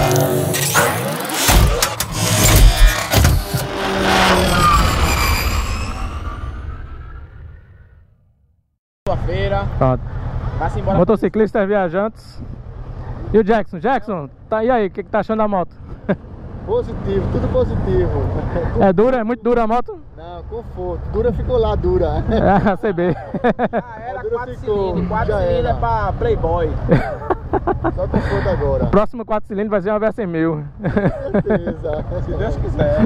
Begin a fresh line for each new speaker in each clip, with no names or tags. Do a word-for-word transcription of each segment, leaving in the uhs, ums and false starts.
Feira.
Pronto.
Vai-se embora.
Motociclistas viajantes. E o Jackson? Jackson, tá, e aí, o que, que tá achando da moto?
Positivo, tudo positivo.
É dura? É muito dura a moto?
Não, conforto. Dura ficou lá, dura.
É, C B.
Ah, era
Dura
quatro
ficou,
cilindros, quatro
já
cilindros é
era.
pra Playboy.
Só conforto agora.
O próximo quatro cilindros vai ser uma Versa mil.
Com certeza.
Se Deus quiser.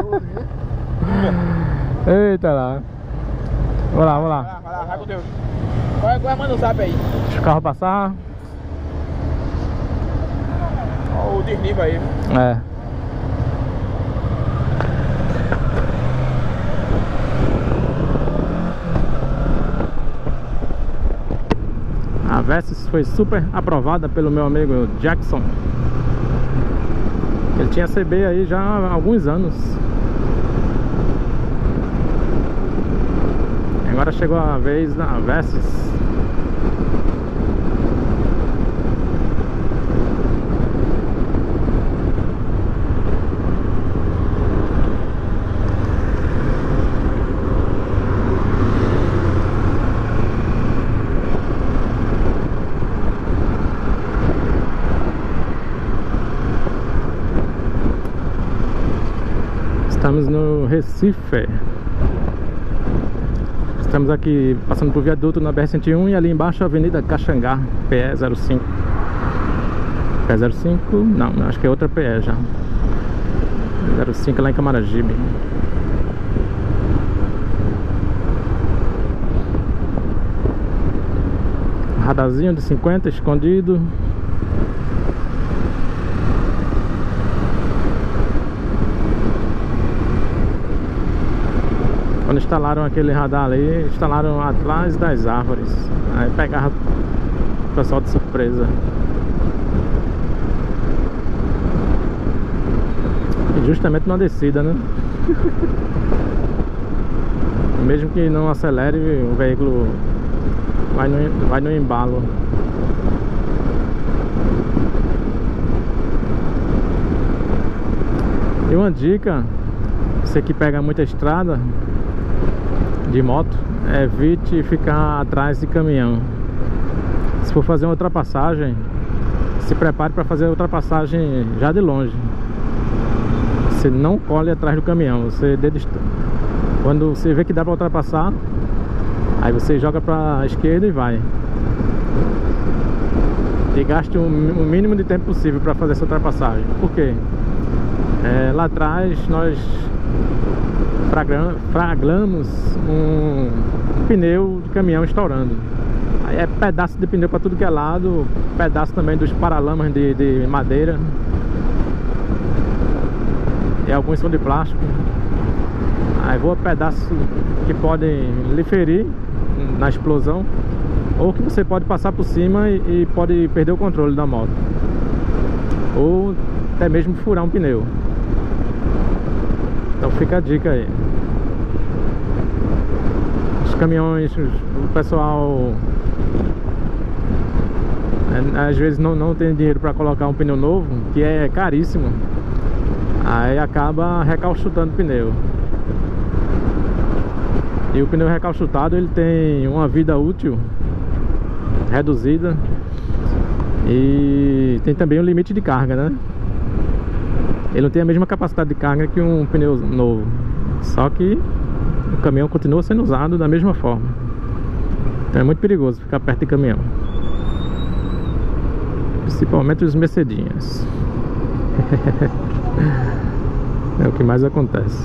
Eita lá. Vamos lá, vamos
Vai
lá.
lá, vai lá, vai com Deus. Qual é, qual é, manda o zap aí.
Deixa o carro passar.
Olha o desnível aí.
É. A Versys foi super aprovada pelo meu amigo Jackson. Ele tinha C B aí já há alguns anos. Agora chegou a vez da Versys. Estamos no Recife. Estamos aqui passando por viaduto na B R cento e um e ali embaixo a Avenida Caxangá, P E zero cinco. P E zero cinco? Não, não, acho que é outra P E já. zero cinco lá em Camaragibe. Radarzinho de cinquenta escondido. Quando instalaram aquele radar ali, instalaram atrás das árvores. Aí pegava o pessoal de surpresa. E justamente numa descida, né? Mesmo que não acelere, o veículo vai no, vai no embalo. E uma dica, você que pega muita estrada de moto, evite ficar atrás de caminhão. Se for fazer uma ultrapassagem, se prepare para fazer a ultrapassagem já de longe. Você não colhe atrás do caminhão. Você quando você vê que dá para ultrapassar, aí você joga para a esquerda e vai. E gaste o mínimo de tempo possível para fazer essa ultrapassagem. Por quê? É, lá atrás nós fraglamos um pneu de caminhão estourando. Aí é pedaço de pneu para tudo que é lado, pedaço também dos paralamas de, de madeira, e alguns são de plástico. Aí voa pedaço que podem lhe ferir na explosão, ou que você pode passar por cima e, e pode perder o controle da moto, ou até mesmo furar um pneu. Então fica a dica aí. Os caminhões, o pessoal às vezes não, não tem dinheiro para colocar um pneu novo, que é caríssimo. Aí acaba recalchutando o pneu. E o pneu recalchutado, ele tem uma vida útil reduzida e tem também um limite de carga, né? Ele não tem a mesma capacidade de carga que um pneu novo, só que o caminhão continua sendo usado da mesma forma. Então é muito perigoso ficar perto de caminhão, principalmente os Mercedinhas. É o que mais acontece.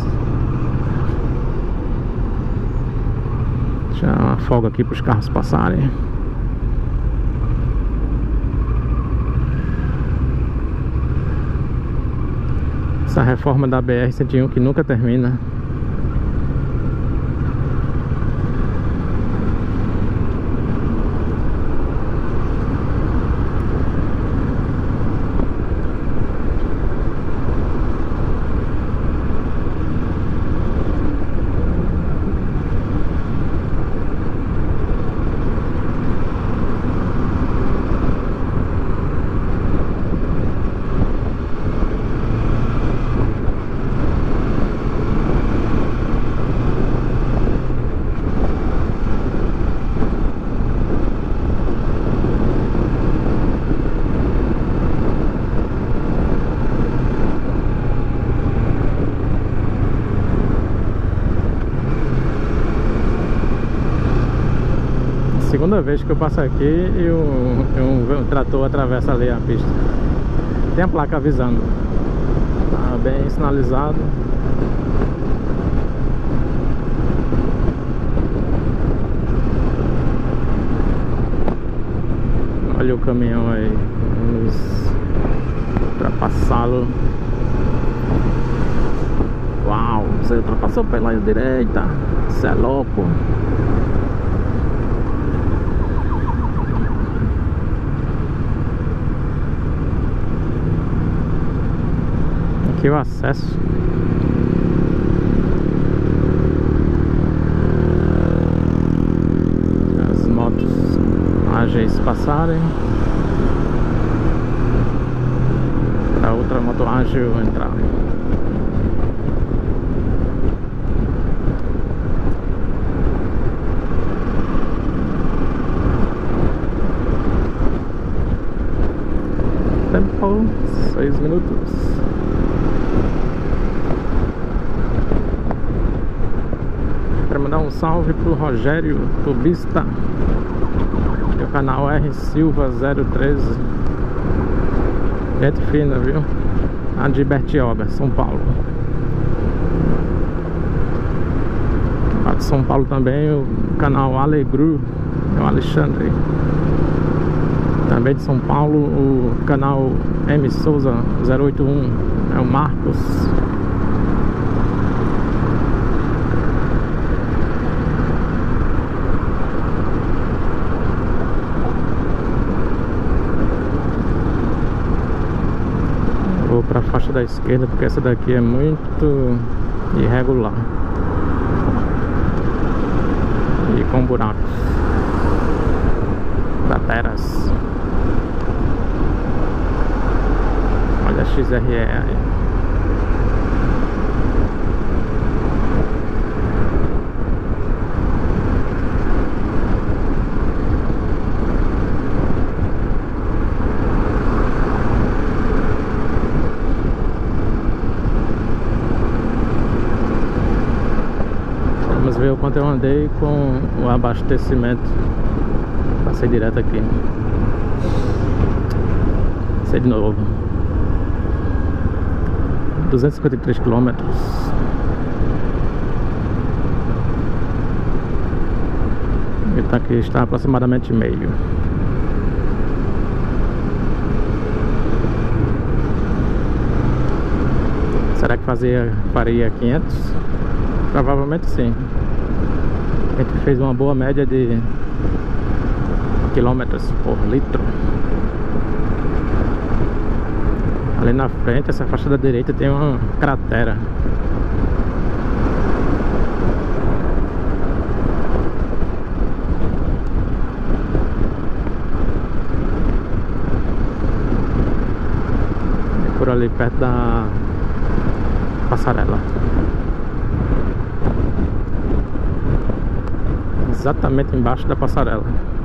Deixa uma folga aqui para os carros passarem. Essa reforma da B R cento e um que nunca termina. segunda vez que eu passo aqui e um, um, um trator atravessa ali a pista. Tem a placa avisando. Tá bem sinalizado. Olha o caminhão aí. Vamos ultrapassá-lo. Uau, você ultrapassou pela direita. Você é louco. Aqui o acesso. As motos ágeis passarem para outra moto ágil entrar. Tempo seis minutos. Quero mandar um salve pro Rogério Tubista, do canal R Silva zero treze. Gente fina, viu? A de Bertioga, São Paulo. Lá de São Paulo também o canal Alegru, é o Alexandre. Também de São Paulo o canal M Souza zero oito um, é o Marcos. Vou para a faixa da esquerda porque essa daqui é muito irregular e com buracos, crateras. Olha a X R E aí. Vamos ver o quanto eu andei com o abastecimento. Passei direto aqui. Passei de novo. duzentos e cinquenta e três quilômetros. E tá aqui, está aproximadamente meio. Será que fazia, faria quinhentos? Provavelmente sim. A gente fez uma boa média de quilômetros por litro. Ali na frente, essa faixa da direita tem uma cratera. É por ali perto da passarela. Exatamente embaixo da passarela.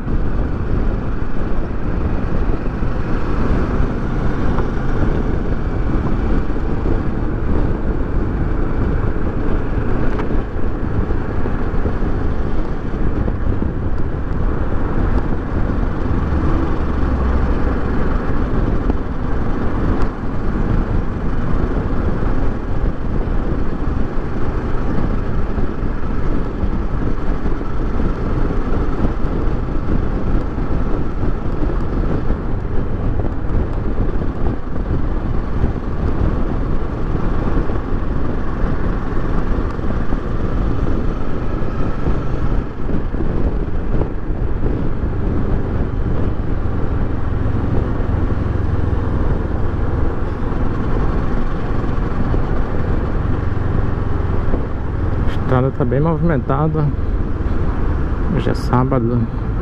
A estrada está bem movimentada. Hoje é sábado,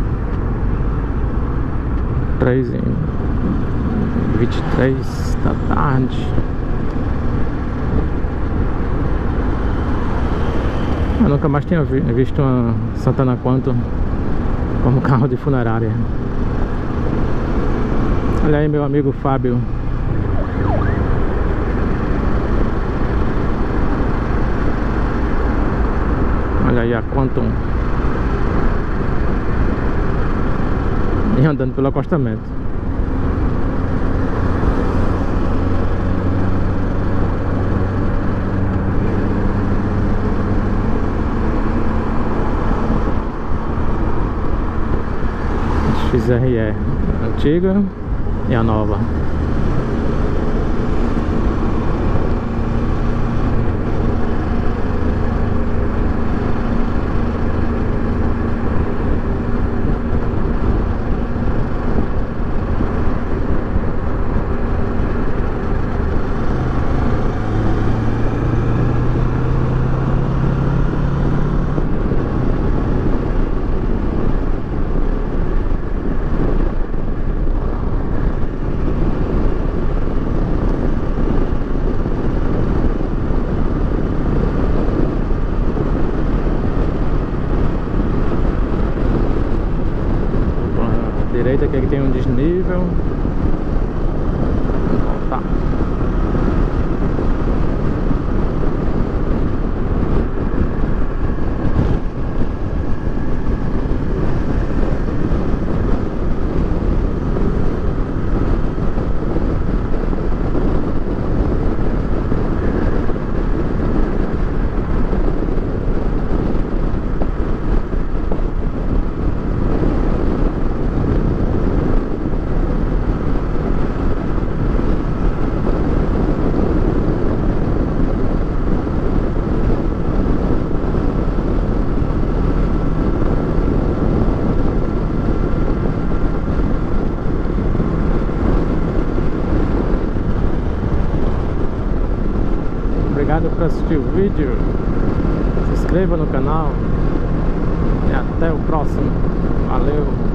três e vinte e três da tarde. Eu nunca mais tinha vi visto uma Santana Quantum como carro de funerária. Olha aí meu amigo Fábio. Olha aí a Quantum. e andando pelo acostamento. X R E antiga e a nova. Direita aqui, aqui tem um desnível. Tá. Obrigado por assistir o vídeo. Se inscreva no canal e até o próximo. Valeu!